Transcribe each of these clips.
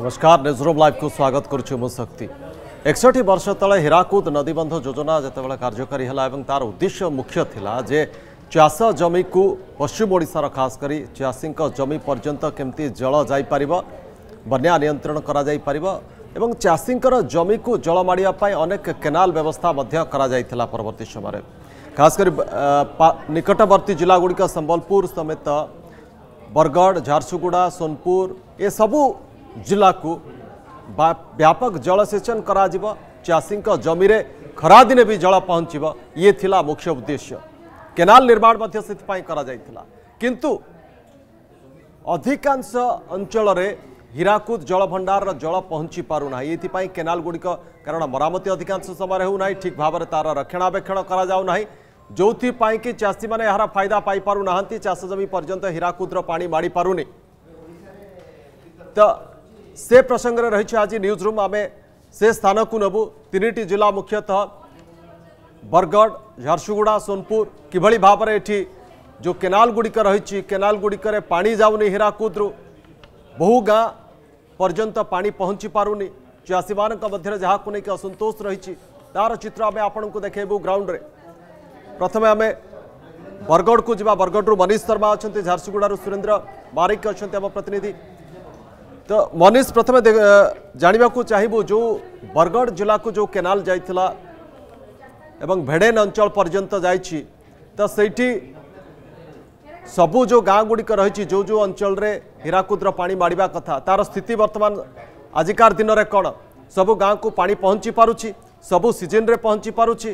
नमस्कार newsroom live को स्वागत करुछु शक्ति 61 वर्ष तले हीराकुद नदीबंध योजना जितेबाला कार्यकारी है तार उद्देश्य मुख्य थिला जे चाष जमी को पश्चिम ओडिशार खास करी चाषी जमी पर्यंत केमती जल जापर बन्या नियंत्रण करा जाई परिबो एवं चाषींकर जमी को जल माड़िया अनेक केनाल व्यवस्था परवर्ती समय खास कर निकटवर्ती जिलागुड़िक संबलपुर समेत बरगढ़ झारसुगुड़ा सोनपुर ये सबू जिला को व्यापक जलसेचन करा चाषी जमी रे खरा दिने भी जल पहुँचब ये थिला मुख्य उद्देश्य केनाल निर्माण करा जाइथिला किंतु अधिकांश अंचल रे हीराकुद जल भंडार जल पहुँची पारुना ये केनाल गुड़िक कारण मरामती अधिकांश समय होना ठीक भाव में तार रक्षणाबेक्षण करा जाउना जो कि चाषी मैंने यार फायदा पाई पारु नाहंती चाष जमी पर्यंत हीराकुद्र पानी माड़ी पारुनी तो से प्रसंग रे रही आज न्यूज रूम आमे से स्थान को नबू तीन जिला मुख्यतः बरगढ़ झारसुगुड़ा सोनपुर किभली भाव में एठी जो केनाल गुड़िक रही केनाल गुड़िक पानी जाऊनी हीराकुद्रु बहु गाँ पर्यंत पानी पहुँची पारुनी चाषी मान मध्य जहाँ को लेकिन असंतोष रही तार चित्र आम आपण को देखेबू ग्राउंड रे प्रथम आम बरगढ़ को जा बरगढ़ मनीष शर्मा अच्छा झारसुगुड़ा सुरेंद्र बारिक अच्छा आम प्रतिनिधि तो मनीष प्रथम जानवा को चाहबू जो बरगढ़ जिला को जो केनाल जाइथिला एवं भेड़ेन अंचल पर्यंत जाइछि तो सेठी सबू जो गाँ गुड़िक रही जो जो अंचल रे हीराकुद्र पानी माड़वा कथा तार स्थिति वर्तमान आजिकार दिन में कौन सबू गाँ को पानी पहुँची पारुछि सबू सीजन रे पहुँची पारुछि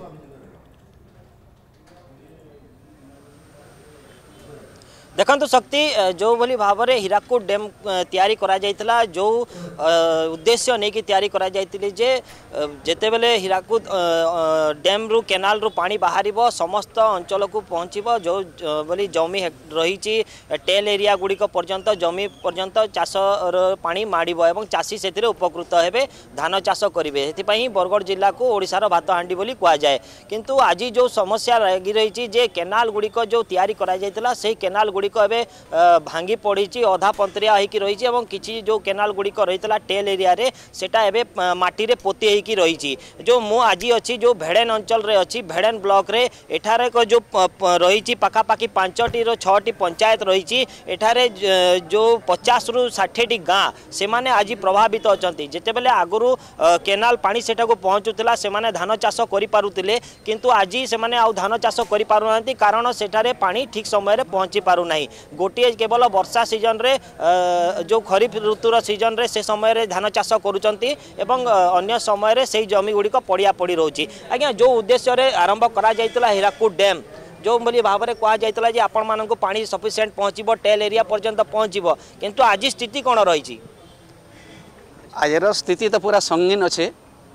देखंतु शक्ति जो भली भाव में हीराकुद डैम तैयारी करा जाइतला जो उद्देश्य नहीं कि तैयारी करा जाइतिले जे जेते बेले हीराकुद डैम रु केनाल रु पानी बाहरिबो समस्त अंचल को पहुँचब जो बोली जमी रही टेल एरिया गुड़िक पर्यंत जमी पर्यंत चाष पानी माड़ब एवं चाषी से उपकृत हेबे धान चाष करेंगे से बरगढ़ जिला को ओडिशार भात हांडी बोली कह जाए किंतु आज जो समस्या लगी रही जे केनाल गुड़िक जो तैयारी करा जाइतला से केनाल गुड़िक भांगी पड़ी अधा पंतरिया होगी रही और किसी जो केनाल गुड़िक रही टेल एरिया रे सेटा एबे माटी रे पोती होगी रही जो मु आज अच्छी जो भेड़ेन अंचल रे अच्छी भेड़ेन ब्लॉक रे एठारे को जो रही पाखापाखि 5टी 6टी पंचायत रही एठारे जो 50 रु 60टी गाँ से माने आज प्रभावित अच्छा जिते बेले आगुरी केनाल पानी सेटा को पहुँचुला से माने धान चाष करि पारुतिले किंतु आज से माने आउ धान चाष करि पारुनांती कारण सेठारे पानी ठीक समय रे पहुँची पारु नहीं गोटे केवल वर्षा सीजन रे जो खरीफ ऋतुर सीजन रे से समय रे धान चाष करुचंती एवं अन्य समय रे से जमी गुड़िक पड़िया पड़ी रोची आज्ञा जो उद्देश्य रे आरंभ करा जाइतला हीराकुद डैम जो बोली भाव में कह जाइतला जे आपण मानक पानी सफिशिएंट पहुँचब टेल एरिया पर्यंत पहुँचब किंतु आज स्थिति कौन रही आजर स्थिति तो पूरा संगीन अच्छे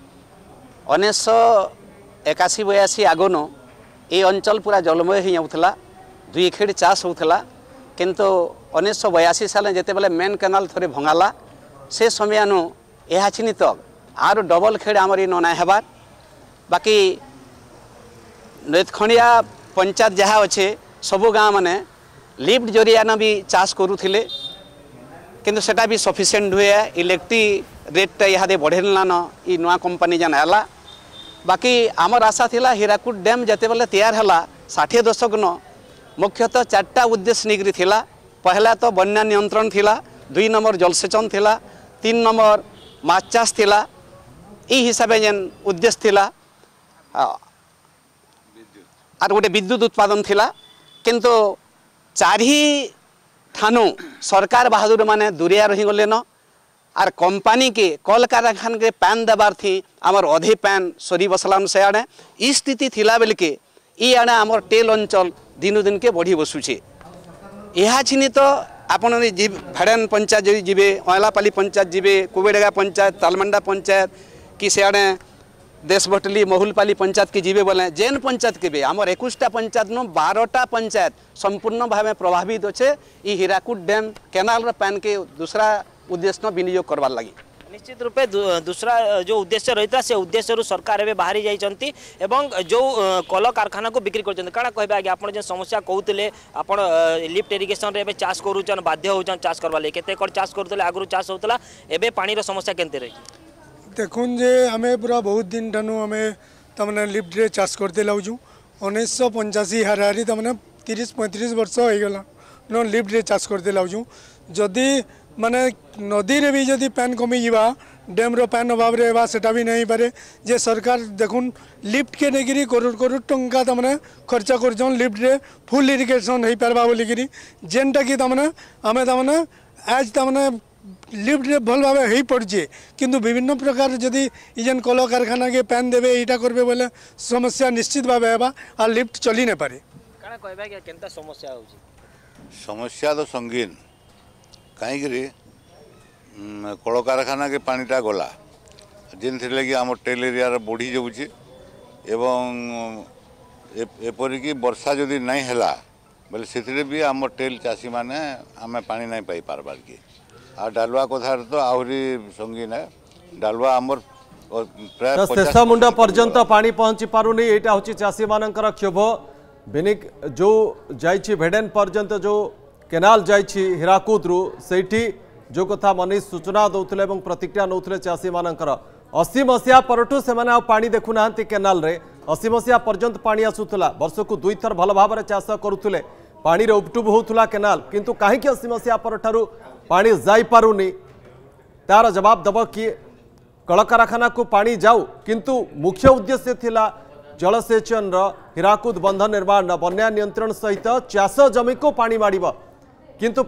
1981-82 आगन ये अंचल पूरा जलमय हो जाऊला 2 एखेड़ चाष होता किंतु 1982 साल जिते बेले मेन केनाल थोड़े भंगाला से समय यह चिनी तक आर डबल खेड़ आमर नना हेबार बाकी नैतखंडिया पंचायत जहाँ अच्छे सबू गाँ माने लिफ्ट जरिया भी चाष करुले किंतु सेटा भी सफिशिएंट हुए इलेक्ट्रिक रेट इहादे बढ़ेलान इ नुआ कंपनी जान है बाकी आमर आशा थिला हीराकुद डैम जिते बेले तैयार है 60 दशक न मुख्यतः 4टा उद्देश्य निगरी थिला पहला तो बन्या नियंत्रण थिला 2 नंबर जलसेचन थिला 3 नंबर माछ चाष थिला ई हिसाब से जेन उद्देश्य थिला आर गोटे विद्युत उत्पादन थिला किंतु 4 ठानु सरकार बहादुर माने दूरिया रही गले न आर कंपनी के कल कारखाना के पैन देवार थी आमर अधे पैन सरी बसलान से आड़े ई स्थिति थिला बेल के ई आड़े आमर टेल अंचल दिनु दिन के बढ़ी बसुचे यह छिनी तो आपण भेड़ेन पंचायत जी जीवे अयलापाली पंचायत जीवे कुबेडेगा पंचायत तालमंडा पंचायत कि सियाड़े देशभटली महुलपाली पंचायत की जीवे बोले जेन पंचायत के भी आमर 21टा पंचायत नु 12टा पंचायत संपूर्ण भाव प्रभावित अच्छे हीराकुद डैम केनाल पैन के दूसरा उद्देश्य विनियोग करवार लगी निश्चित रूपे दूसरा जो उद्देश्य रही था से उद्देश्य सरकार एवं बाहरी जाइए एवं जो कल कारखाना को बिक्री कर कण कहे आगे आप समस्या कहते आप लिफ्ट इरिगेशन रे चाष करूँ बाध्य हो चाष करवा लगे केते एकड़ चाष करूँ आगु चाष होता एवं पानी समस्या केमती रही देखुन जे आमे पूरा बहुत दिन ठानु आमे तमने लिफ्ट रे चाष करते लाउजु 1985 हाराहारी तमने 30-35 वर्ष हो गला न लिफ्ट रे चाष करते लाउजु जदि माने नदी रे भी जदि पानी कमी जीवा डैम रो पानी अभाव रे बा सेटा भी नहीं पारे जे सरकार देखुन लिफ्ट के नेगिरी करोड़ करोड़ टंका तमने खर्चा करछन लिफ्ट रे फुल इरिगेशन होई पारबा बोली गिरी जेनटा कि तमने आमे तमने आज तमने लिफ्ट रे भल भाव हो पड़े किंतु विभिन्न प्रकार जदि इजन कल कारखाना के पैन देवे यहाँ करबे बोले समस्या निश्चित भाव है आ लिफ्ट चली नहीं पारे केनता समस्या हो समस्या तो संगीन कहीं कल कारखाना के पानीटा गला जिन थे कि आम टेल एरिया बढ़ी जाऊँगी एवं एपरिकी वर्षा जदि नहीं है बोले से भी आम टेल चाषी मैंने आम पा नहीं पाई पार्बार की आ डालुआ कथा तो आहरी संगीन है डालुआ आमर प्राय शेष मुंड पर्यंत पानी पहुंची पारुनी यहाँ हूँ चाषी मानकर क्षोभ बिनिक जो जाइछि भेडेन पर्यंत जो केनाल जाइछि हीराकुद रु सेठी जो कथा मनीष सूचना दौले और प्रतिक्रिया नौले चाषी मानकर 80 मसीहा परठू से पानी देखुना केनाल रे 80 मसीहा पर्यंत पानी आसूला वर्ष को 2 थर भल भाव चाष करुले पानी रे उपटुब होउथुला केनाल किंतु कहीं 80 मसीहा परठारु पानी जाई पारुनी तार जवाब दब किए कल कारखाना को पानी जाऊ किंतु मुख्य उद्देश्य थिला जलसेचन हीराकुद बंध निर्माण बन्या नियंत्रण सहित चाष जमी को पानी माड़ किंतु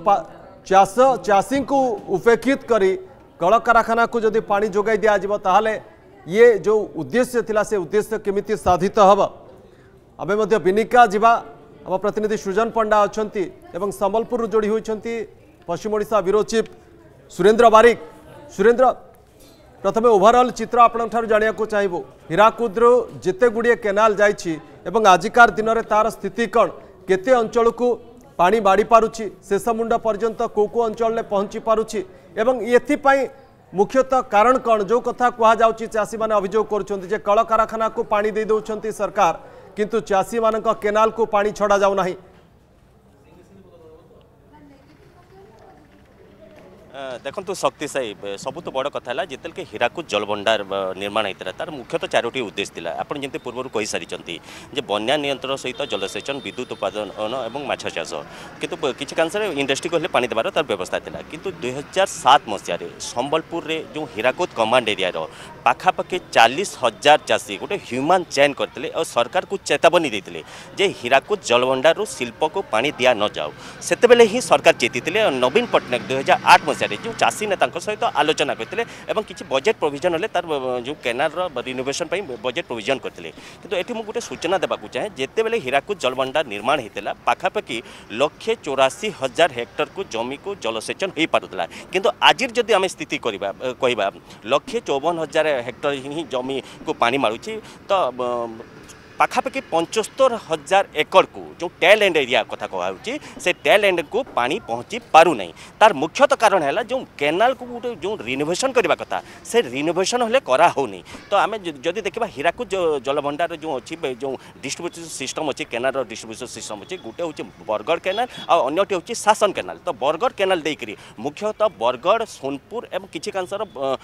चाषी को उपेक्षित करी कल कारखाना को जदि पानी जोगाई दिज्व ताहले ये जो उद्देश्य थिला से उद्देश्य केमिति साधित हब आमे मध्य बिनिका जिबा आम प्रतिनिधि सृजन पंडा अछंती एवं संबलपुर जोड़ी होइछंती पश्चिम ओडिशा ब्यूरो चीफ सुरेंद्र बारिक सुरेंद्र प्रथमे ओभरऑल चित्र आपन जानिया को चाहिबो हीराकुद जिते गुड़िए केनाल जाइछि एवं आजिकार दिन में तार स्थिति कौन केते अंचल को पानी माड़ी पारुछि शेष मुंड पर्यंत को अंचल में पहुंची पारुछि एवं एथिपाई मुख्यतः कारण कौन जो कथा कह जाउछि चाषी माने अभियोग करुछन्ति जे कल कारखाना को पानी दे दउछन्ति सरकार किंतु चाषी मानक केनाल को पानी छड़ा जाउ नाही देखो शक्तिशायी सबुत बड़ कथा है जिते कि हीराकुद जलभंडार निर्माण होता तार मुख्यतः 4टी उद्देश्य थिला आपण जंती पूर्व कही सारी जे बन्या नियंत्रण सहित जलसेचन विद्युत उत्पादन और माछ चाष किंतु किसी कांशे इंडस्ट्री को पानी देवार तार व्यवस्था थिला किंतु 2007 मसीह संबलपुर रे जो हीराकुद कमांड एरिया पाखापाखि 40,000 चाषी गोटे ह्यूमान चेन करते और सरकार को चेतावनी देते जे हीराकुद जलभंडार शिल्प को पानी दिया न जाऊ से ही सरकार चेती नवीन पट्टनायक 2008 मसीह जो चाषी नेता सहित आलोचना करते किसी बजेट प्रोविजन है तार जो केनाल रिनोवेशन बजेट प्रोविजन करते किंतु एटी मुझे गोटे सूचना देवाक चाहे जिते बेले हीराकुद जलभंडार निर्माण होता पाखापाखि 184,000 हेक्टर को जमी को जलसेचन हो पारुला किंतु आज जदि आम स्थिति कहवा 154,000 हेक्टर ही जमी को पानी मारुची तो पाखापाखि 75,000 एकड़ को जो टेल एंड एरिया कथा कहुच्छी से टेल एंड को पानी पहुँची पारु नहीं तार मुख्यतः कारण है जो केनाल को गोटे जो रिनोवेशन करने कथा से रिनोवेशन हेल्ले करा होनी तो आम जदि देखा हीराकुद जलभंडार जो अच्छी जो डिस्ट्रीब्यूशन सिस्टम अच्छी केनाल डिस्ट्रीब्यूशन सिस्टम अच्छी गोटे हूँ बरगड़ केनाल और अन्यटी हूँ शासन केनाल तो बरगड़ केनाल देकरी मुख्यतः बरगड़ सोनपुर एवं किसी कांशर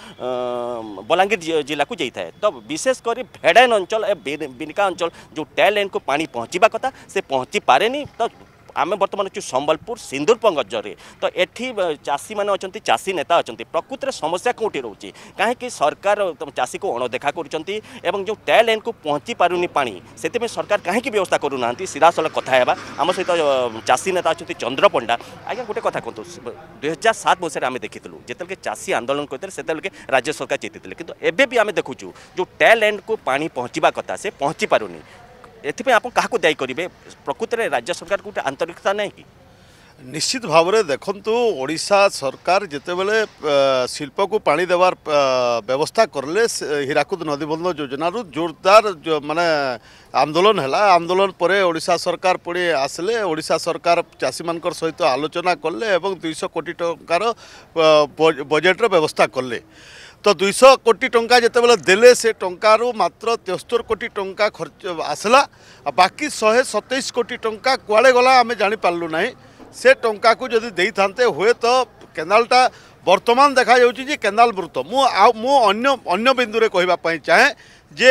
बलांगीर जिला को जाए तो विशेषकर भेड़ान अंचल बिनिका अंचल जो टेल एंड को पानी पहुँचवा कथा से पहुँची पारे तो आम बर्तमान अच्छे संबलपुर सिंदूरपंग जरे तो एठी चाषी मैंने अच्छा चाषी नेता अच्छा प्रकृत में समस्या कौटी रोचे कहीं सरकार चाषी को अणदेखा कर जो टेल एंड को पहुँची पारुनी पानी से सरकार कहीं व्यवस्था करूना सीधासल कथा आम सहित चाषी नेता अच्छा चंद्र पंडा आज्ञा गोटे कथा कहतु 2007 मसीह आम देखी जिते चाषी आंदोलन करते से राज्य सरकार चेती किंतु एबे भी आम देखुचु जो टेल एंड को पानी पहुँचवा कथा से पहुँची पारुनी एथि आप क्या दायी करेंगे प्रकृत में राज्य सरकार को आंतरिकता नहीं कि निश्चित भाव में देखु ओडिशा सरकार जितेबले शिल्प को पानी देवार व्यवस्था करले हीराकुद नदीबंध योजना जोरदार माने आंदोलन है आंदोलन पर ओडिशा सरकार पुणी आसले ओडिशा सरकार चाषी मान सहित आलोचना कले 200 कोटी टंकार बजेट्र व्यवस्था कले तो 200 कोटी टंका जितेबाला देले से टंकार मात्र 73 कोटी टंका खर्च आसला बाकी 127 कोटी टंका कुआड़े गला आम जापारू ना से टंका को जदि दे था हुए तो केनालटा वर्तमान देखा जाऊँगी केनाल मृत अन्य बिंदु रे कहवाई चाहे जे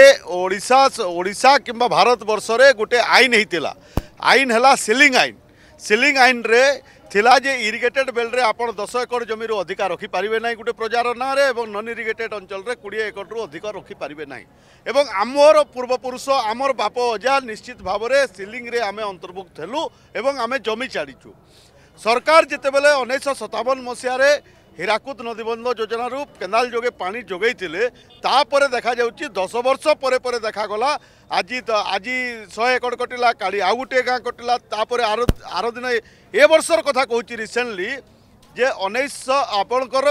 ओडिशा किंबा भारत वर्ष रे गोटे आईन होता आईन है सिलिंग आईन रे थिला जे इरिगेटेड बेल रे आपण 10 एकड़ जमी रो अधिकार रखी पारिबे नाही गोटे प्रजार ना रे एवं नॉन इरिगेटेड अंचल रे 20 एकड़ रो अधिकार रखी पारिबे नाही एवं आमर पूर्वपुरुष आमर बाप अजा निश्चित भाव रे सिलिंग रे आमे अंतर्भुक्त हेलु एवं आमे जमी छाड़ीचु सरकार जितेबेले 1957 मसीह रे हीराकुद नदीबंध योजना रू केनाल जोगे पानी जोगई तापर देखा जाउची 10 वर्ष पर देखा गला आज 100 एकड़ कटिला काली आउ गोटे गाँ कटिला तापर आर दिन ए वर्षर कथा कहूँ रिसेंटली जे 1900 आपणकर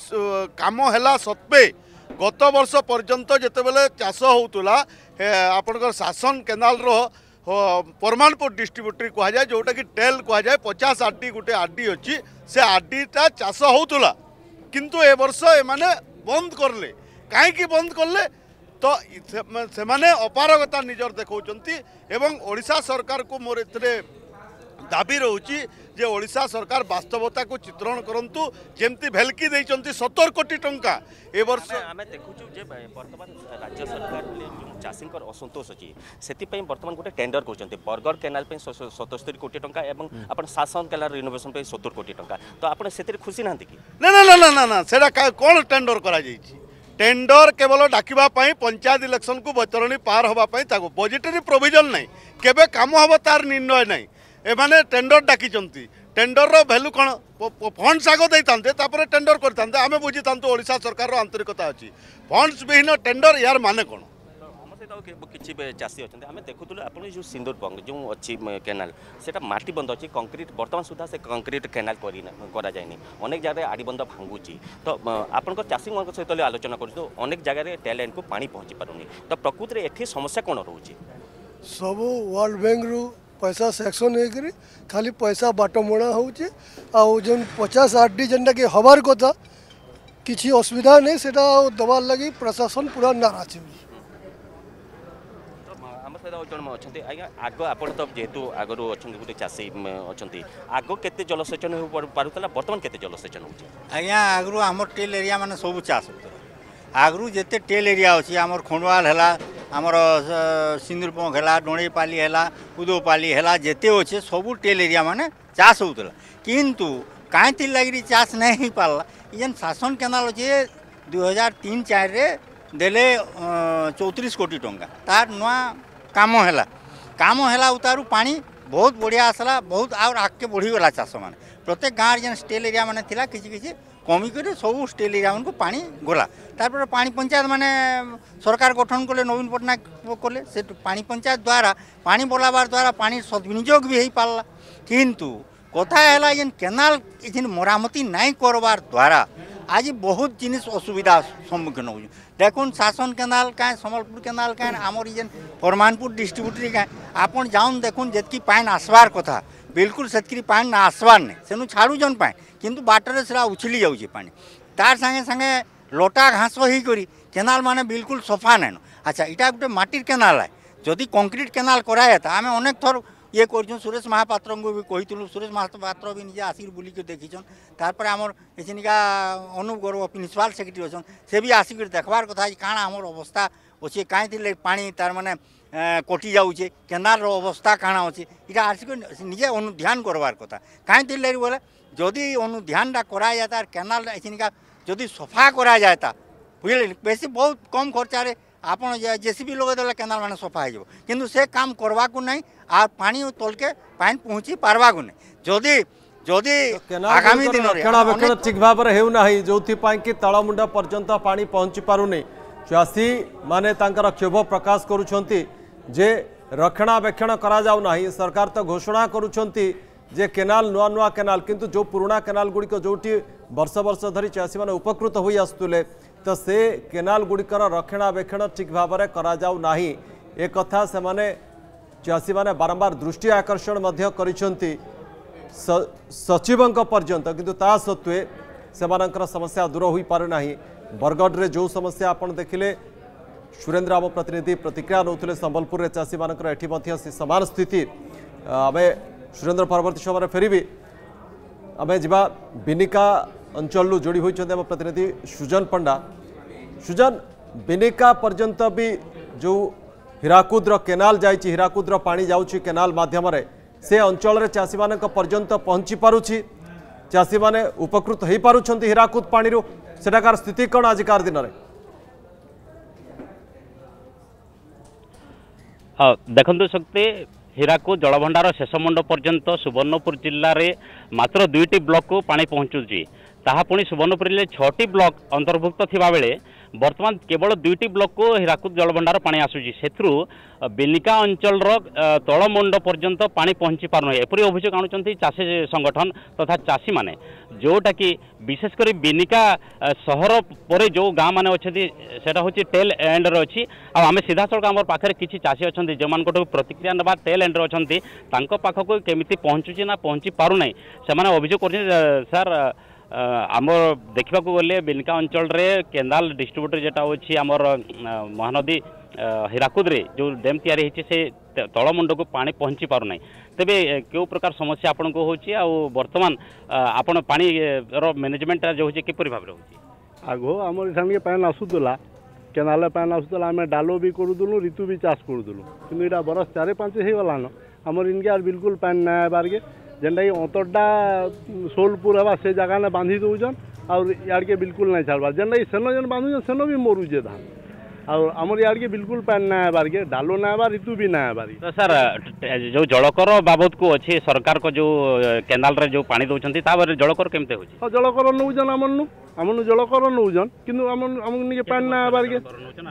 काम है सत्वे गत वर्ष पर्यंत जितेबेले चाष होउतुला आपणकर शासन केनाल रो परमानपुर डिस्ट्रीब्यूटरी कह जाए जोटा कि टेल कह जाए 50 आरडी गोटे आरडी अच्छी से आरडीटा चाष होउतुला किंतु ए वर्ष एमाने बंद करले काईकि बंद करले तो से माने अपारगता निजर देखौचंती एवं ओडिशा सरकार को मोर एतरे दाबी रोची जे ओडिशा सरकार वास्तवता को चित्रण करंतु जेमती भेलकी देइचंती 70 कोटी टंका ए वर्ष आमे देखुछु जे वर्तमान राज्य सरकार जो चाषींकर असंतोष अछि सेति पई वर्तमान गोटे टेंडर करचंती बरगढ़ केनाल पे 77 कोटी टंका एवं अपन शासन केनाल रिनोवेशन पे 70 कोटी टंका तो आपण सेति खुशी नांती कि ना ना ना ना ना सेडा कोन टेंडर करा जाईची टेंडर केवल डाकिबा पई पंचायत इलेक्शन को बतरणी पार होबा पई ताको बजेटरी प्रोविजन नहीं केबे काम होबा तार निर्णय नहीं एमाने टेंडर डाकी टेंडर रो वैल्यू कौन फंड्स आग देते टेंडर करते आम बुझी था ओडिशा सरकार आंतरिकता अच्छी फंड्स विहीन टेंडर यार माने कौन किसी चाषी अच्छा आम देखुलु आप जो सिंदूरबंग जो अच्छी केनाल से माटी बंद अच्छी कंक्रीट बर्तमान सुधा से कंक्रीट केनाल करा जाए अनेक जगह आड़बंध भांगुची तो आपण चाषी सहित आलोचना कर अनेक जगह टेल लाइन को पानी पहुँची पारुनी तो प्रकृति में एठी समस्या कौन रोचे सब वर्ल्ड बैंक रु पैसा सेक्शन होकर खाली पैसा बाटमणा होचे आउन 50 आरडी जेनटा कि हबार कथा किसी असुविधा नहीं से दबार लगी प्रशासन पूरा नाराज आग आप जेहेतु आगु अच्छा गोटे चाषी अच्छा आग के जलसेचन हो पार्ला बर्तमान के जलसेचन होगा आगु आम टेल एरिया मैंने सब चाष आगु जिते टेल एरिया अच्छी आमर खंडवाल है आमर सिंदूरबंग है डणईपाली है उदोपाली है जिते अच्छे सब टेल एरिया माने चाष होता किंतु कहीं लगी चाष नहीं हो पारा ये शासन केनाल अच्छे 2003-04 रे देले 34 कोटी टंका तार नुआ काम है उतारू पानी बहुत बढ़िया आसला बहुत आगे बढ़ीगला चाष मैंने प्रत्येक गाँव जेन स्टेल एरिया मैंने थिला किसी कमी कर सब स्टेल एरिया को पानी गला तार पानी पंचायत माने सरकार गठन कले नवीन पट्टनायक कले से पानी पंचायत द्वारा पानी बोलाबार द्वारा पानी सद्विनियोग भी हो पारा किंतु कथा है जेन केनाल मरामती नहीं करवार द्वारा आज बहुत जिनिस असुविधा सम्मुखीन हो देखुन शासन केनाल क्या सम्बलपुर केनाल क्या आमर जेन परमानपुर डिस्ट्रीब्यूटरी क्या आपन जाऊन देखुन जितकी पानी आसबार कथा बिल्कुल सेतकी पानी ना आसबार नहीं सेनु छाड़ुन पाए किंतु बाटर से उछली जाऊँगी पानी तार संगे संगे लटा घास होकर केनाल माने बिल्कुल सफा नहीं अच्छा इटा गोटे माटिर केनाल है जदि कंक्रीट केनाल कराए आम अनेक थर ये कर सुरेश महापात्र को भी कही सुरेश महापात्र भी निजे आसिक बुलिक देखीन तार आमर एचनिका अनुप गौरव प्रिंसिपाल सेक्रेटरी अच्छा से भी आसिक देखबार कथा काण आमर अवस्था अच्छे कहीं पानी तार माने कटि जाऊे केनाल अवस्था काण अच्छे इटा आसिक निजे अनुध्यान करवार कथा कहीं लगे बोले जदि अनुध्यानटा करा जाता केनाल एचनिका जदि सफा करा जाता बुझे बेसी बहुत कम खर्चारे आप जेसीबी लगे केनाल माने सफा हो किंतु से काम करवा को नहीं आ पानी तलके पानी पहुँची पार्वा को नहीं जदि जदि आगामी दिन रक्षणाबेक्षण ठीक भाव में होना जो कि तलमुंड पर्यंत पानी पहुँची पारुनी चाषी माने तांकर क्षोभ प्रकाश करुछंती जे रक्षणाबेक्षण करा जाउ नाही सरकार तो घोषणा करुछंती जे केनाल नुआ नुआ केनाल किंतु जो पुराना केनाल गुड़िक जोटी वर्ष वर्ष धरी चाषी माने उपकृत होई आसुले तो से केनाल गुड़िकर रक्षणाबेक्षण ठीक भाव में करा जाउ नाही ए कथा से माने चाषी माने बारंबार दृष्टि आकर्षण मध्य करिसंती सचिवंक पर्यंत किंतु ता सत्वे सेमानंकर समस्या दूर होई पारु नाही बरगढ़ रे जो समस्या आपण देखिले सुरेंद्र आम प्रतिनिधि प्रतिक्रिया नौते संबलपुर में चाषी मानकर एटी समान स्थिति आम सुरेंद्र परवर्ती समय फेरबी आम जा बिनिका अंचल जोड़ी होती आम प्रतिनिधि सुजन पंडा। सुजन बिनिका पर्यंत भी जो हीराकुद्र केनाल जाइए हीराकुद्र पानी जाऊँगी केनाल माध्यम से अंचल रे चाषी मान पर्यंत पहुँची पारुछि चाषी माने उपकृत हो पारुछंती हीराकुद पानी सेटाकार स्थिति कौन आजिकार दिन में? हाँ देखते शक्ति हीराकुद जलभंडार शेष मंड पर्यंत सुवर्णपुर जिले में मात्र 2टी ब्लॉक को पानी पहुँचुची ताहा पुणी सुवर्णपुर जिले 6टी ब्लॉक अंतर्भुक्त थिबा बेले वर्तमान केवल 2टी ब्लॉक को हीराकुद जलभंडार पानी आसूची सेथुरु बिनिका अंचल तलमुंड पर्यंत पानी पहुँची पारना एपरी अभियोग आणुचंती चाषी संगठन तथा चाषी माने जोटा कि विशेषकर बिनिका सहर पर जो गाँ मैंने अच्छे सेटा हूँ टेल एंड रे अच्छी आम सीधा सड़क आम पाखे किसी चाषी अच्छा जो मान प्रतिक्रिया ना टेल एंड अच्छा पाखक केमी पहुँचुची ना पहुँची पारना से अभियोग कर सर आम देखा गले बिनिका अंचल रे केनाल डिस्ट्रीब्यूटर जेटा अच्छी आमर महानदी हीराकुद रे जो डैम तैयारी होती से तलमुंड को पानी पहुँची पारना तेबे क्यों प्रकार समस्या आपन को होची आ वर्तमान आपन पानी रो मैनेजमेंट जो होची किपरि भाबरे होची? आगो आमर इठान के पानी आसुतला केनाल पानी आसुतला आम डालो भी करूदुलु ऋतु भी चाष करूदुलु किंतु इटा बरस 4-5 हो गलान आमर इनके आर बिल्कुल पानी ना आबार के जेनटा कि अंतरटा सोलपुर हवा से जगह ने बांधी दौन और यार के बिल्कुल नहीं छाड़बार जेनटा कि सेनो जेन बांधुन सेनो भी मरुचे धान और आमर यार के बिल्कुल पानी ना आबार के डालो ना आबार ऋतु भी ना आबार। तो सर जो जलकर बाबद को अच्छे सरकार को जो केनाल रे जो पानी दौरान तापर जलकर केमते होची? हाँ जलकर नौजन आमनु जलकर नौजन किंतु आमके पानी ना आबार के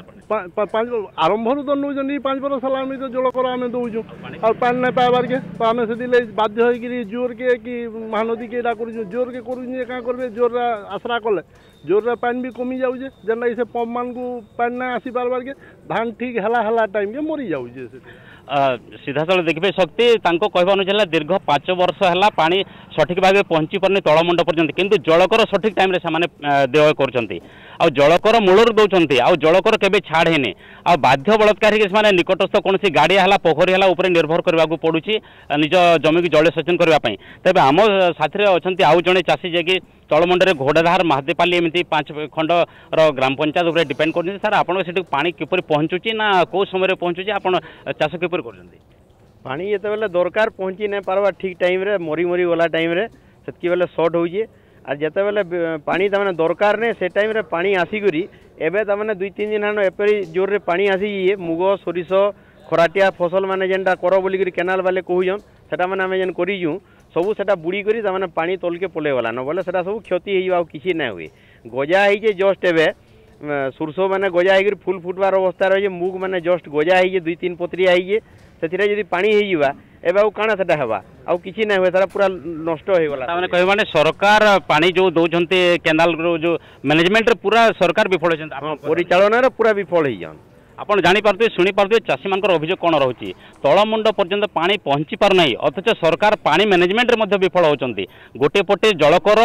आरंभ तो नौजन 5 बरस है आम तो जलकर आम दौचु और पानी ना पाइबार के तो आम से बाध्य होकर जोर के कि महानदी के जोर के क्या करेंगे जोर आसरा कले जोर पानी भी कमी जाऊे जेना से पंप मान को पानी ना आसी पारबार के धान ठीक हला टाइम के मरी जाऊे सीधा साल देखिए शक्ति कहवा अनुसार दीर्घ 5 वर्ष है पानी सठिक भाव पहुँची पारनी तलमुंड पर्यंत किंतु जलकर सठिक टाइम देय कर जलकर मूलर दौरान आउ जलकर केबे छाड़ हैनी आ बाध्य बलात्कार से निकटस्थ कौन गाड़िया है पोखरी है उपर निर्भर करने को पड़ुची निज जमी की जलसेचन करने तेज आम साथी अच्छा आउ जड़े चाषी जे तलमुंडे घोड़ाधार महादेपाली एमती 5 खंड ग्राम पंचायत उपर डिपेंड कर सर आप पानी किपर पहुँचुची ना कौ समय पहुँचुची आप चाष किपर कर पानी ये दरकार पहुँची नहीं पार्बा ठीक टाइम रे मरी गला टाइम रे से बेले सर्ट हो आर जिते बेले पानी तमाने दरकार ने से टाइम रे पानी आसिकरी एबे तमाने 2-3 दिन हानो एपरी जोर रे पानी आसी मुग सोरिष खराटिया फसल माने जेनटा कर बोलिक केनाल वाले कहून सेटा माने आमे जेन करिजु सबू सेटा बुड़ी करी तमाने पानी तल के पले गला न बोले सेटा सब क्षति हो किसी ना हुए गजा है जस्ट एबे सुरस मैंने गजा है फुल फुटबार अवस्था रही मुग मैंने जस्ट गजा है 2-3 पत्रिया है से पानी होगा एवं काना से हवा आउ किसी ना हुए सारा पूरा नष्ट हो गला कह माने सरकार पानी जो दौरान केनाल जो मैनेजमेंट पूरा सरकार विफल परिचालन पूरा विफल हो जान आपड़ जापारे शुणी पारे चाषी मान अभियोग कौन रोचे तलमुंड पर्यंत पानी पहुँची पारना अथच सरकार पानी मैनेजमेंट रे विफल होती गोटे पटे जलकर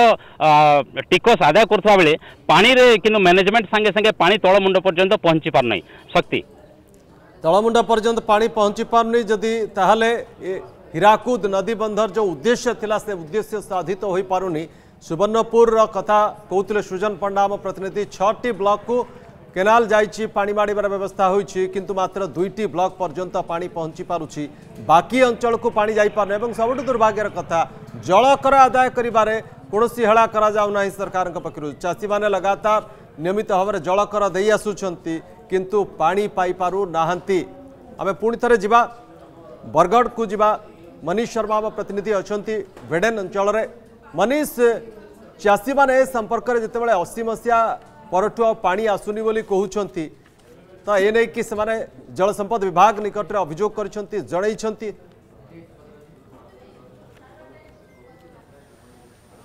टिकस आदाय करुवा बेले पानी रे किंतु मैनेजमेंट संगे संगे पानी तलमुंड पर्यंत पहुँची पारना शक्ति तलमुंड पर्यंत पानी पहुँची पारनी जदि ताहले हीराकुद नदी बंधर जो उद्देश्य थिला से उद्देश्य साधित हो पारुनी सुवर्णपुर कथा कहते सुजन पंडा आम प्रतिनिधि 6टी ब्लॉक को केनाल जाइए पानी माड़ार व्यवस्था होती किंतु मात्र 2टी ब्लॉक पर्यंत पानी पहुँची पारुछि बाकी अंचल को पानी जापार और सबुठ दुर्भाग्यर कथा जलकर आदाय करिबारे कौनसी हेला करा जाउ नाही सरकार पक्षर चाषी माने लगातार नियमित भाव में जलकर दे आसुछंती किंतु पानी पाई पारु नाहंती। आमे पुणी थरे जिबा बरगढ़ को जिबा मनीष शर्मा प्रतिनिधि अछंती भेडेन अंचल रे मनीष चाषी माने संपर्क रे जेतेबेले 80 मसिया परठु पानी आसुनी बोली कहउछंती तो ए नै कि से माने जल संपद विभाग निकट रे अभियोग करछंती जणैछंती।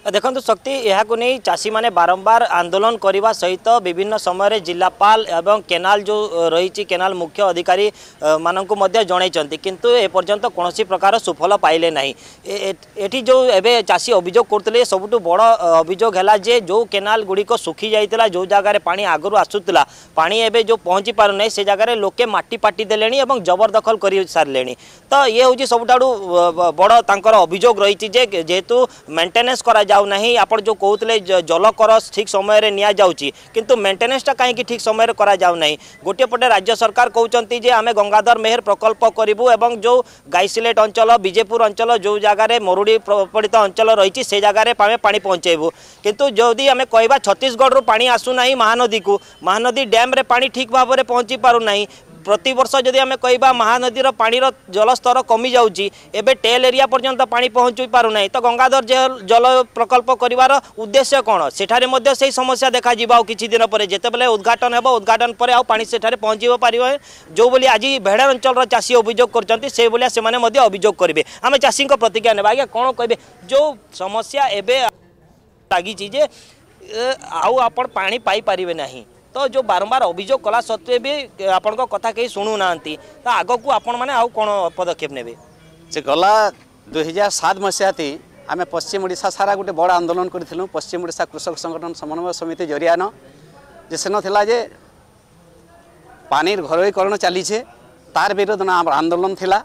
देखो शक्ति यह नहीं चाषी माने बारंबार आंदोलन करने सहित विभिन्न समय जिलापाल एवं केनाल जो रही केनाल मुख्य अधिकारी मानक जनई किंतु एपर्यंत कौन प्रकार सुफल पाइले ना एटी जो एवं चाषी अभियोग करते सबुठ बड़ अभियोग है जे जो केनाल गुड़िक सुखी जाता जो जगार पानी आगु आसूला पानी एवं जो पहुँची पार ना से जगार लोके माटी पाटी देले जबरदखल कर सारे तो ये हूँ सबुठारू बड़ तांकर अभियोग रही जेहेतु मेंटेनेंस करा जाऊ नहीं आप जो कहते जल कर ठीक समय निया जाउची किंतु मेंटेनेंसटा कहीं ठीक समय करा जाऊ नहीं गोटे पटे राज्य सरकार कहते जे आमे गंगाधर मेहर प्रकल्प करूँ एवं जो गाईसिलेट अंचल विजेपुर अंचल जो जगार मरुड़ी प्रपीड़ित अंचल रही से जगार आमे पानी पहुँचेबू किंतु जदि आमे कहबा छत्तीसगढ़ रू पानी आसुना महानदी को महानदी डैम रे पानी ठीक भाव में पहुँची पारुना प्रति वर्ष जदि आमे कहबा महानदीर पानीर जलस्तर कमी जाउची एबे टेल एरिया पर्यंत पानी पहुँची पारुना तो गंगाधर जल प्रकल्प करिवार उद्देश्य कौन सेठारे मध्य से समस्या देखा जिबा किछि दिन पर जेतेबेले उद्घाटन हेबो उद्घाटन पर आ पानी सेठारे पहुँची पारिबो जो बोली आज भेड़ा अंचल चाषी अभियोग करछंती से बोलिया से माने मध्य अभियोग करिवे आमे चाषी को प्रतिक्रिया नेबा आगे कौन कहबे जो समस्या एबे लागी जे आउ आपण पानी पाई पारिबे नाही तो जो बारंबार अभियोग कला सत्वे भी आपण कथा कहीं शुणु ना तो आग को आपण मैंने आउ कौन पदक्षेप ने से गला 2007 मसीहा आम पश्चिम ओडिशा सारा गोटे बड़ आंदोलन करूँ पश्चिम ओडिशा कृषक संगठन समन्वय समिति जरियान जे से नाला जे पानी घरोईकरण चली तार विरोध में आंदोलन थिला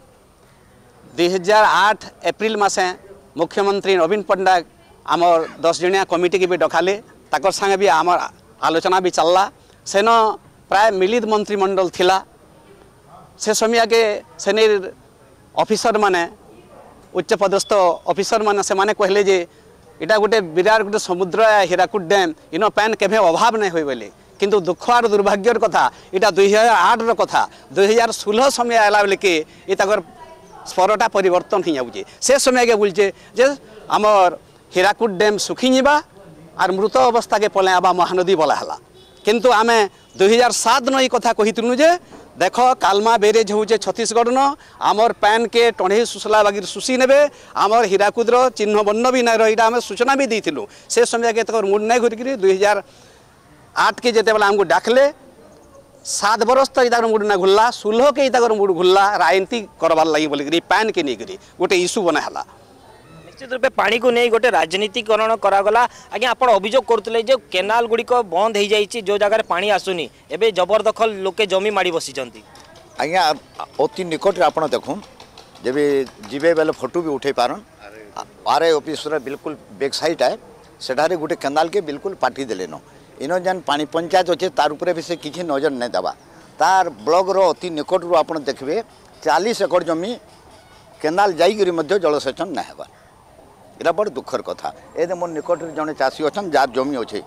2008 एप्रिल मासे मुख्यमंत्री नवीन पट्टनायक आमर 10 जणिया कमिटी की भी डकाले ताकर संगे भी आमर आलोचना भी चलला सेन प्राय मिलित मंत्रिमंडल थिला से समय के सेने ऑफिसर माने उच्च पदस्थ ऑफिसर माने से माने कहले जे इटा गोटे विराट गोटे समुद्र हीराकुद डैम इन पैन केभे अभाव नहीं होई बोले किंतु दुख और दुर्भाग्यर कथा इटा 2008 रो कथा 2016 समय आला बेले के ई ताकर स्परटा परिवर्तन हो जाउचे से समय के बोलचे जे हमर हीराकुद डैम सुखी जिबा आर मृत अवस्था के पले आबा महानदी बोला हला किंतु आमे 2007 न कथा कहितनु जे देख कालमा बेरेज होचे छत्तीसगढ़ न आमर पैन के टढ़े सुसला बागिर सुसी नेबे आमर हीराकुद्र चिन्ह बन्न भी नहीं रही आम सूचना भी देथिलु से समय के तक मुड नहीं घुरिक 2008 के जेते बेला हमको डाकले 7 बरस तक इताकर मुड ना घुल्ला 16 के इताकर मुड घुल्ला राजनीति करबार लगी बोलिक पैन के नहीं गोटे इश्यू बना हला निश्चित रूपे पानी को नहीं गोटे राजनीतिकरण करागला आज्ञा आप अभियोग करते जो केनाल गुड़िक बंद हो जाइए जो जगह पानी आसुनी एवं जबरदखल लोके जमी माड़ी बसी आज्ञा अति निकट आप देखूँ जब जीवे बेले फोटो भी उठे पारन आरए ऑफिस बिल्कुल बैक साइड है सेठारे गोटे केनाल के बिल्कुल पाटी देलेन इन जेन पानी पंचायत अच्छे तार उपरे भी से किसी नजर नहीं देवा तार ब्लॉक रो अति निकट रू आप देखिए 40 एकड़ जमी केनाल जाइकरी मध्य जलसेचन नहीं हेबा इला बड़ दुखर कथा ए मोर निकट जड़े चाषी अच्छा जार जमी अच्छे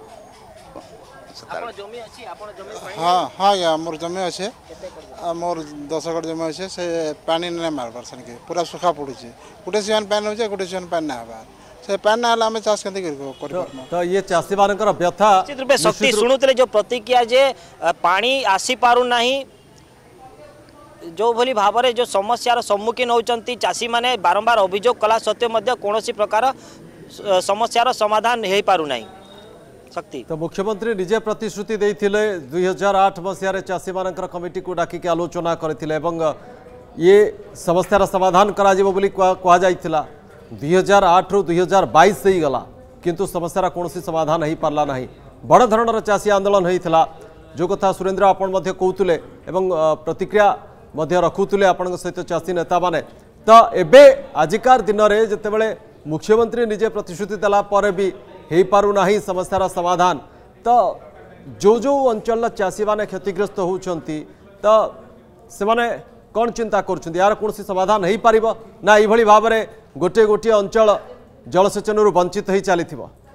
हाँ हाँ या मोर जमी अच्छे मोर 10 एकड़ जमी अच्छे से पानी नहीं मारबार सन के पूरा सुखा पड़े गोटे सीजन पानी हो गोटे सीजन पानी ना हबार से पानी ना आम चाष के तो ये चाषी मानकर व्यथा निश्चित रूपे शक्ति शुणुते जो प्रतिक्रिया जे पानी आसी पारु नाही जो भली भाव में जो समस्यार सम्मुखीन होती चाषी माने बारंबार अभियोग कला सत्वे कौन प्रकार समस्यार समाधान हो पारना शक्ति तो मुख्यमंत्री निजे प्रतिश्रुति देते 2008 मसीह चाषी मान कमिटी को डाकिक आलोचना करते ये समस्यार समाधान करा कहुला 2008 रु 2022 से ही गला किंतु समस्यार कौन समाधान हो पारला ना बड़ धरणर चाषी आंदोलन होता जो कथा सुरेंद्र आपण कहते प्रतिक्रिया रखुले आपण सहित चाषी नेता माने तो एबे आजिकार दिन में जितेबले मुख्यमंत्री निजे प्रतिश्रुति देला पर भी हो पारुना समस्यार समाधान तो जो जो अंचल चाषी माने क्षतिग्रस्त होउछंती तो से माने कौन चिंता कर यार कौन समाधान हो पार ना ये भाव में गोटे गोटे अंचल जलसेचन वंचित हो चली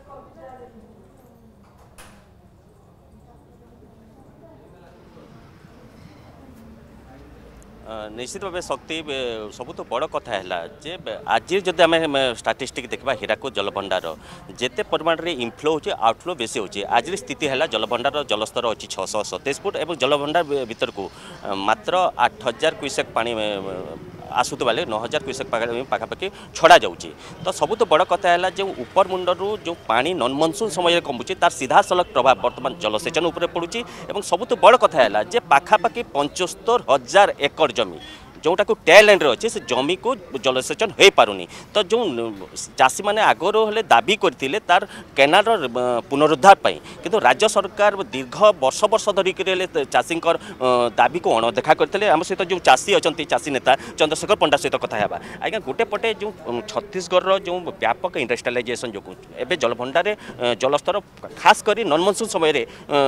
निश्चित भाव शक्ति सब तो बड़ कथा है जे आज जब आम स्टाटिस्टिक देखा हीराकुद जलभंडार जिते परिमाण में इनफ्लो हो आउटफ्लो बेसी हो आज स्थिति है जलभंडार जलस्तर अच्छी 627 फुट और जलभंडार भीतर को मात्र 8000 क्यूसेक पानी आसुवा 9000 क्यूसेक पाखापाखि छड़ा जाऊँगी। तो सबुत बड़ कथा है जो ऊपर मुंडरू जो पानी नन मनसून समय कमुची तार सीधा सलख प्रभाव बर्तमान जलसेचन उपर पड़ुची। सबुत बड़ कथा है जे पाखापाखि 75,000 एकड़ जमी जोटा को टेल एंड अच्छे से जमी को जलसेचन हो पारुनी। तो जो चाषी मैंने आगर हेले दाबी करते तार केनाल पुनरुद्धार पाई किंतु राज्य सरकार दीर्घ वर्ष वर्ष धरिक चाषी दाबी को अणदेखा करते। आम सहित जो चाषी अच्छा चाषी नेता चंद्रशेखर पंडा सहित कथा है। आज्ञा गोटे पटे जो छत्तीसगढ़ जो व्यापक इंडस्ट्रियलाइजेशन जो एवं जलभंडार जलस्तर खास कर नन मनसून समय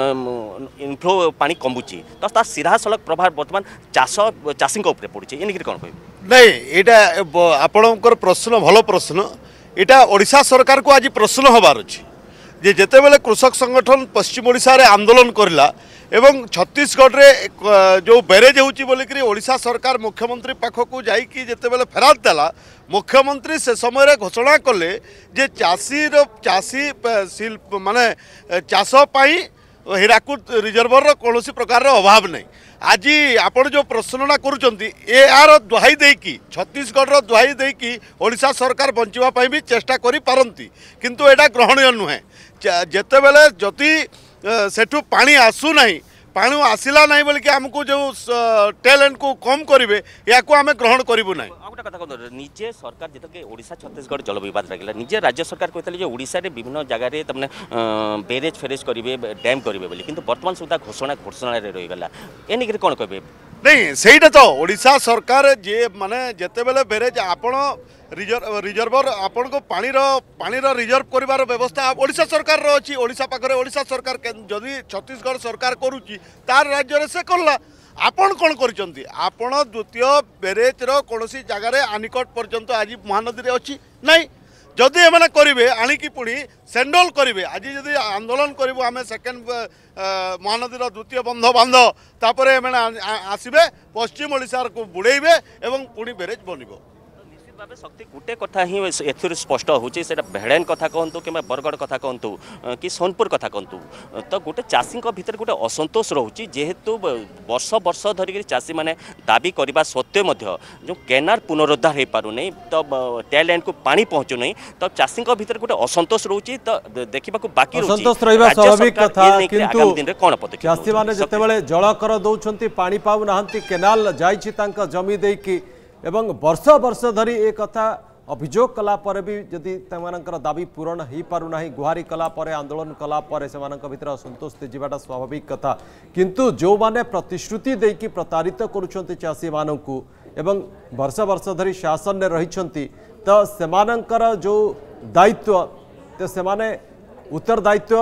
इनफ्लो पानी कमुची। तो तार सीधा सलख प्रभाव बर्तमान चाषी उपरे पड़ू कौन कह नहीं यहाँ आपणकर प्रश्न भल प्रश्न यहाँ ओडिशा सरकार को आज प्रश्न हबार अच्छी जे जेते बेले कृषक संगठन पश्चिम ओडिशा रे आंदोलन करला एवं छत्तीसगढ़ रे जो बैरेज होची बोलिक ओडिशा सरकार मुख्यमंत्री पाखक जाइकी जेते बेले फेरात देला मुख्यमंत्री से समय घोषणा कले जे चाषी शिल्प माने चाष पाई हीराकुद रिजर्वर कौन प्रकार अभाव नहीं। आज आपण जो प्रश्नना करुँच यार दुहाई देकी छत्तीसगढ़ दुहाई देकी ओडिशा सरकार बंचापी भी चेष्टा करी पारंती किंतु एटा ग्रहणीय नुहे। जेते बेले जदि सेठू पानी आसू नहीं पानी आसला ना बोलिक आमको जो टैलेंट को कम करेंगे या आम ग्रहण करूँ ना। गोटे कथा कहते निजे सरकार जितके ओडिशा छत्तीसगढ़ जल विवाद लगे निजे राज्य सरकार कहते ओडिशा रे विभिन्न जगह तमने बेरेज फेरेज करेंगे डैम करेंगे बोली किंतु वर्तमान सुधा घोषणा रहीगला एनिक कौन कहे नहीं सहीटा तो ओडिशा सरकार जे माने जेते बेले बेरेज आपण रिजर्वर आपण को पानी रिजर्व करिवार व्यवस्था ओडिशा सरकार रो अछि। ओडिशा पाखरे ओडिशा सरकार जदि छत्तीसगढ़ सरकार करूची तार राज्य रे से करला आपण कौन करचंती आपण द्वितीय बेरेज रो कोनोसी जगह रे आनिकट पर्यंत आज महानदी रे अछि नहीं जदि एमाने करेंगे आणिकी पुणी सेंडल करेंगे आज जदि आंदोलन करूँ आम सेकेंड महानदीर द्वितीय बंध बांध तापर आसबे पश्चिम ओडिशा को बुड़ेबे एवं पुणी बेरेज बनब भाव शक्ति गोटे कथा ही ए स्पष्ट होची भेड़ेन कथा कहतु कि बरगढ़ कथा कहतु कि सोनपुर कथा कहतु तो गोटे चाषी भितर गोटे असंतोष रोचे जेहेतु वर्ष वर्ष धरिक चाषी मैंने दाबी करने सत्वे जो केनाल पुनरुद्धार हो पार नहीं तो टेल एंड को पानी पहुँचु नहीं तो चाषी भितर गोटे असंतोष रोचे तो देखा बाकी स्वाभाविक कथा कौन पदक्षेप चाषी मैंने जिते जल कर दौरान पानी पाऊना केनाल जाइछि जमी देकी एवं वर्ष वर्ष धरी ए कथा अभियोग कलापर भी जदि दाबी पूरण हो पारना गुहारी कलापर आंदोलन कलापर से भीतर असंतोष जावाटा स्वाभाविक कथा किंतु जो माने प्रतिश्रुति देकी प्रतारित करुछंती चाषी मानकू एवं वर्ष वर्ष धरी शासन में रही तो सेमानंकर जो दायित्व तो सेमाने उत्तरदायित्व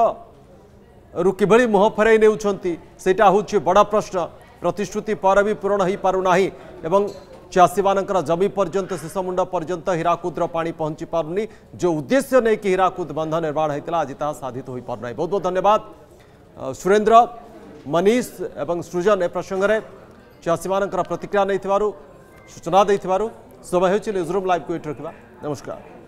रु किभली मुह फेराई नेउछंती सेटा होछि बड़ प्रश्न प्रतिश्रुति पर भी पूरण हो पारना एवं चाषी मानकर जमी पर्यंत शेष मुंड पर्यंत हीराकुद्र पानी पहुंची पारुनी जो उद्देश्य नहीं कि हीराकुद बंध निर्माण होता आज ताहा साधित हो पारना। बहुत बहुत धन्यवाद सुरेंद्र मनीष एवं सृजन ए प्रसंग में चाषी मानकर प्रतिक्रिया नहीं सूचना दे समय हो न्यूज़रूम लाइव को रखा। नमस्कार।